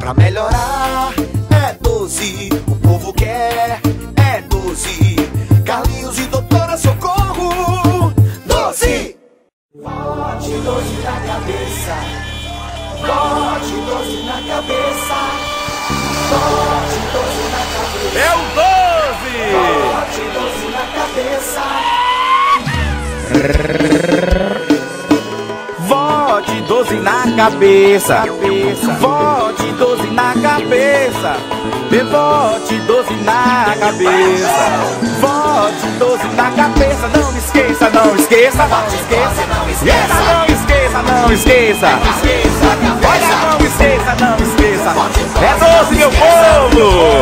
Pra melhorar é 12, o povo quer é 12. Carlinhos e doutora Socorro, 12. Bote 12 na cabeça, bote 12 na cabeça, bote 12 na cabeça. É o 12! Bote 12 na cabeça. Vote 12 na cabeça, vote 12 na cabeça, vote 12 na cabeça, vote 12 na cabeça. Não esqueça, não esqueça, não esqueça, não esqueça, não esqueça, não esqueça. Olha, não esqueça, não esqueça. É 12, meu povo.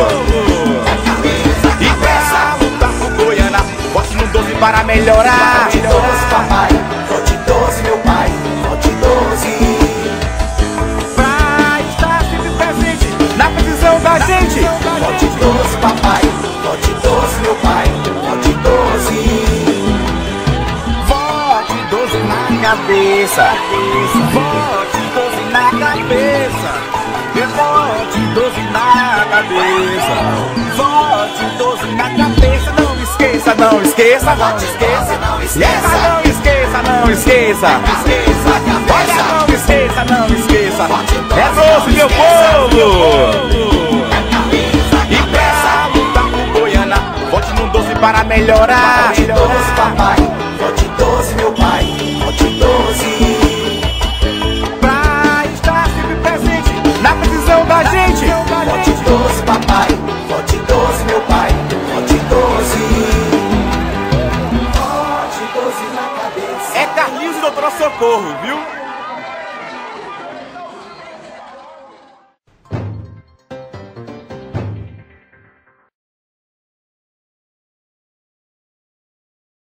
E pra lutar por Goiânia, vote no 12 para melhorar. Vote 12, papai, vote 12, meu pai, vote 12. Pra estar sempre presente na precisão da gente. Vote 12, papai, vote 12, meu pai, vote 12. Vote 12 na cabeça, vote 12 na cabeça, vote 12 na cabeça, vote 12 na cabeça. Não esqueça, não esqueça, não esqueça, não esqueça, não esqueça, não esqueça. Olha, não esqueça, não esqueça. É 12, meu povo. E pra lutar por Goiânia, vote no 12 para melhorar. Vote 12, papai,